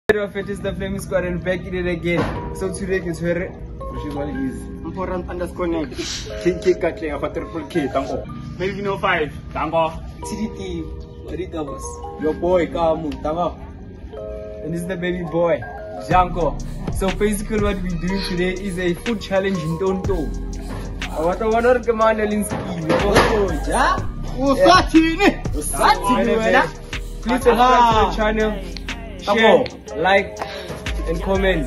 It is the Flaming Squad and back in it again. So today is where which is what it is. Important underscore name. Kick Katling of a triple K, Tango. Maybe no 5, Tango. TDT, Marita was your boy Kamu, Tango. And this is the baby boy, Janko. So basically what we're doing today is a food challenge in Tonto. What I want to recommend Linsky. Oh, yeah? Please subscribe to the channel, share, like, and comment.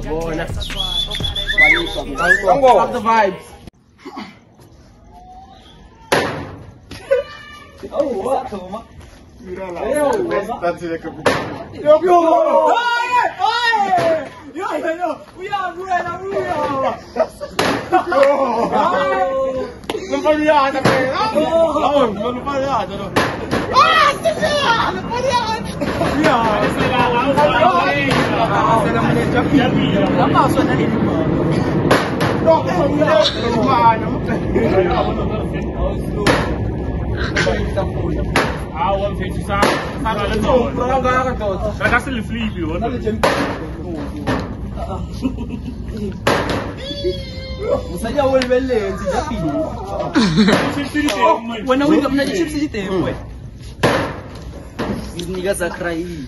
Stop the vibes. Oh, what? Niggas are crying.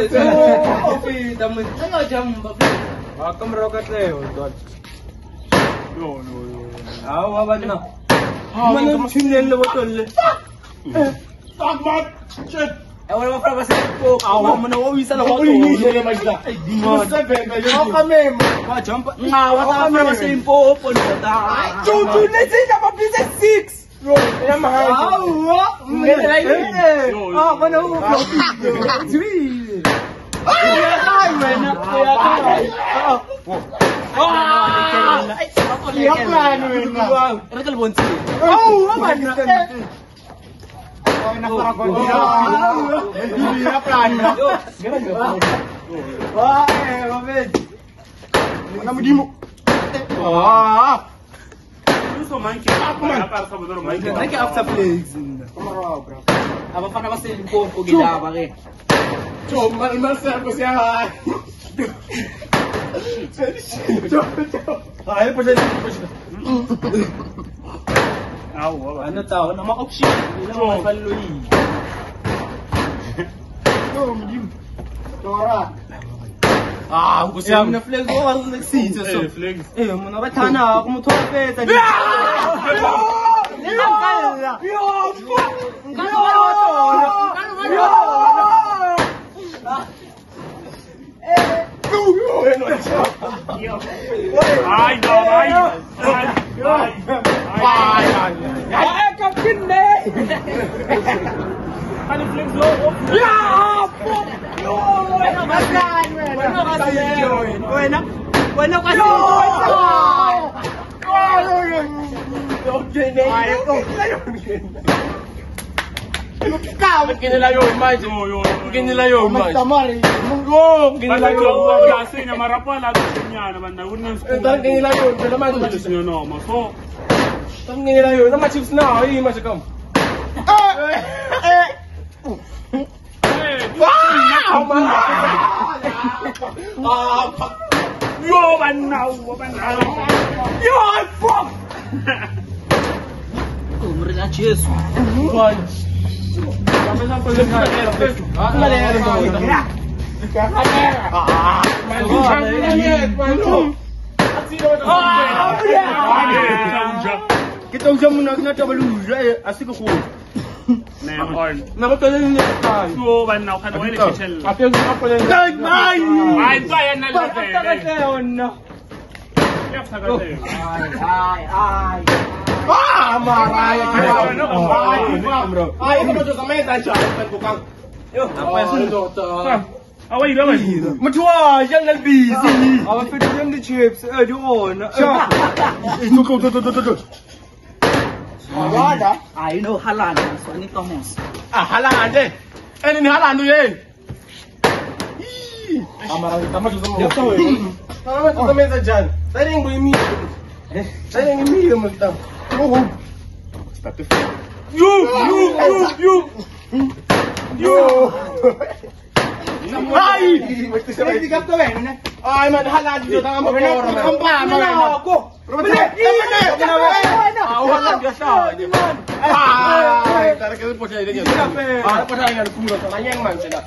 Ano tao? Namakopsi. Ilang mapaluy. Gusto mo na flag ko ako nagsinsa. Muna ka tana ako mo tope. Kita usah nak coba dulu, asik aku. Nak tolong ni. So ban nak kan boleh kecil. Apa yang apa yang? Main saya nak lepas. Siap sangat. Marah ya. Ini macam sama saja. Bukan. Apa yang sudah? Awak ini apa? Macam yang lebih sini. Awak pergi yang di chips, di on. Tuh. Ada? I know halal, so ini Thomas. Halal aja. Ini halal tu ye. Amarah Thomas tu semua. Thomas tu semua saja. Saya yang beri mie. Saya yang mie tu macam. Start. You. Hai! Ini kap tu kan? Ay, man halal dito tanga mo ko. Kampa mo ako. Halal dia sa. Ay, tara ka po siya dito. Para pa tayo ng kulo sa kanyang man sila.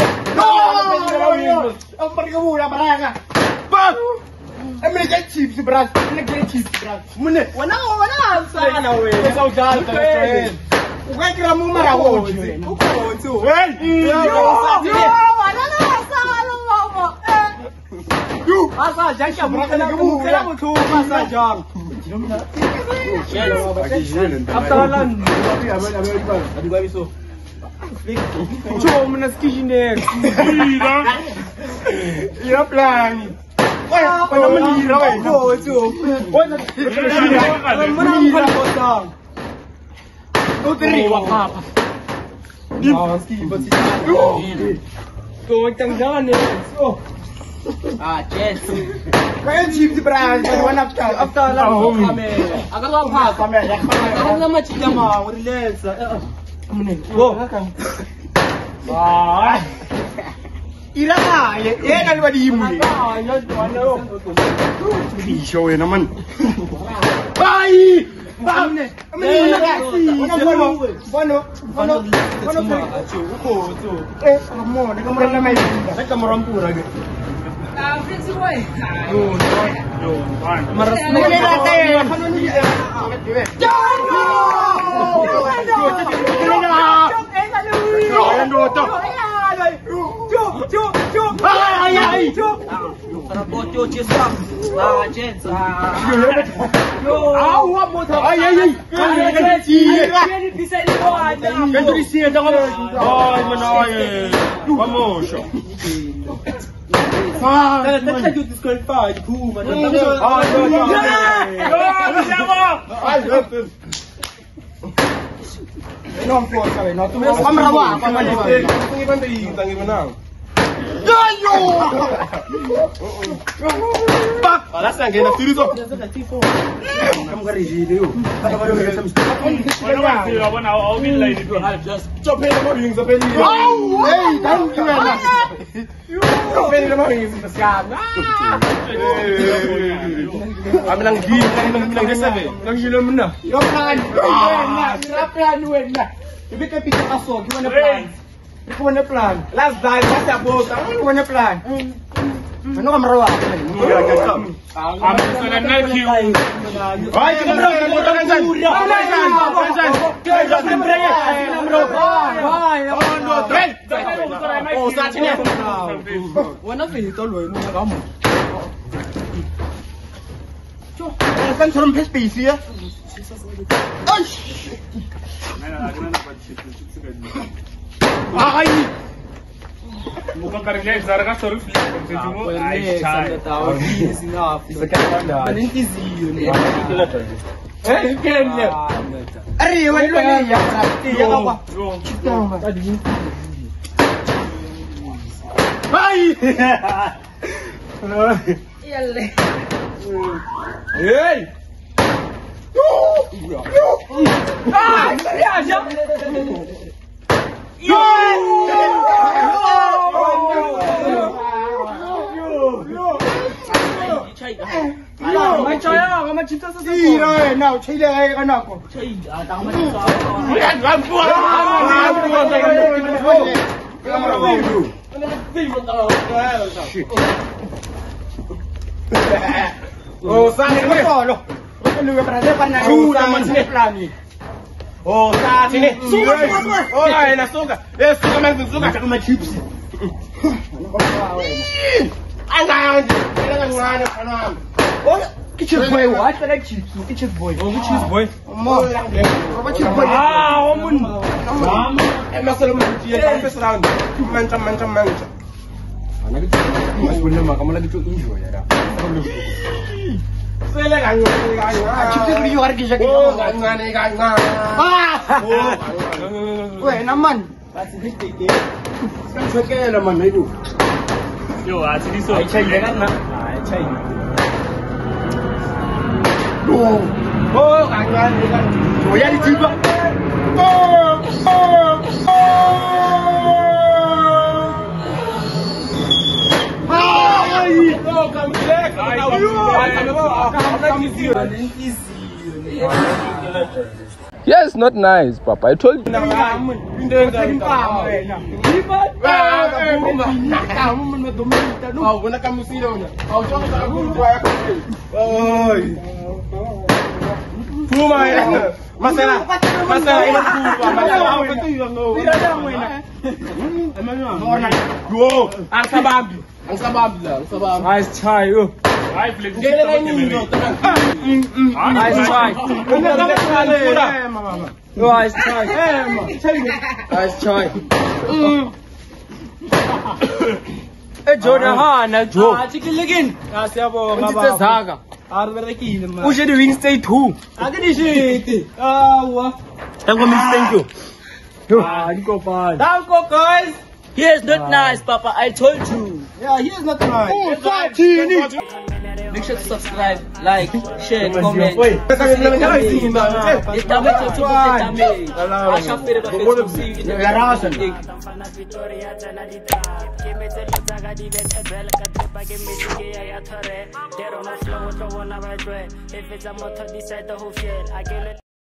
Ang parigawula para ka. Bak! Ay, may nag-chips si Brad. Nag-chips si Brad. Muna. Wala. Sana we. Sa ugal ka rin. Ugay kira mo marawo. Uko. Hey! Wala na. Asa jangan berapa tu masa jam. Abtalan. Abi babi so. Cuma menaski ini. Iya plan. Wah, pada menira weh. Oh tu. Mana bukan potong. Tu teri. Menaski pasti. Kau macam jalan ni. Oh. Chess. Kaya jeep di brand, one after lang kami. Agar lang ha kami. Agar naman chika mo, relax. Amne. Go. Ira na, kan ba di mo? Di show naman. Bye. Amne. Bueno. Amo, nagkamura na may. Nagkamurampura gid. Prince boy. Maras na tayo. Tadi disqualified. Non può sapere, no, tu fammi lavare, tangi menang. Yo! Pak, alas yang kena tiru tu. Kamu kan riji tu. Kata baru kita mesti. Apa nak awak ni lain itu? Coba nama ring sampai ni. Hey, kamu gimana? Coba nama ring sekarang. Kami nang gini, nang desa ni. Nang gila mana? Yo plan. Plan wena. Tapi kan kita kasut, gimana plan? Gimana plan? Last day, kita bos. Gimana plan? Ano ka marawa? Kami sudah naik queue. Ay, kita bro, motor kan san. Oh, sa sini. Wana finito lo, no kamu. Kan suruh spesies ya. Ay. Bukan karena zara kan sorry cuma Aisyah tahu di sini sekarang dah nanti ziu ni kan Ari wala ni ya ya apa tadi Hai Yalle. Hey ya aja Macam ya, kamu cinta sesuatu. Iya, nak cile kan aku. Tahu macam Oh, sana ni lo. Lu berada pada nama sini plan ni. Oh, saat ini. Oh, enak suka. Suka main suka. Cakap main chips. Angan, jangan ngana kanam. Oh, chips boy, what? Ada chips, chips boy. Oh, chips boy. Mau lang dia. Apa chips boy? Omun. Masalah dia sampai serang. Macam. Anak itu mas boleh mak kamu lagi tu enjoy ya. Saya kan chips itu di luar kisah kita. Oh, ngana. Weh, naman. Pasti dikit. Kan suka naman itu. Yo, asli so. Aisyah kan nak. Aisyah. Oh, kangen. Oh, ya dicoba. come back. Yes, not nice, Papa. I told you. Nice try, yo. Nice try. Nice try. Nice try. Jordan, Joe. Chicken again. Zaga. Who's the wing stay too? I can eat it. Thank you. Danko, guys. He is not nice, Papa. I told you. Yeah, he is not nice. Make sure to subscribe, like, share, comment.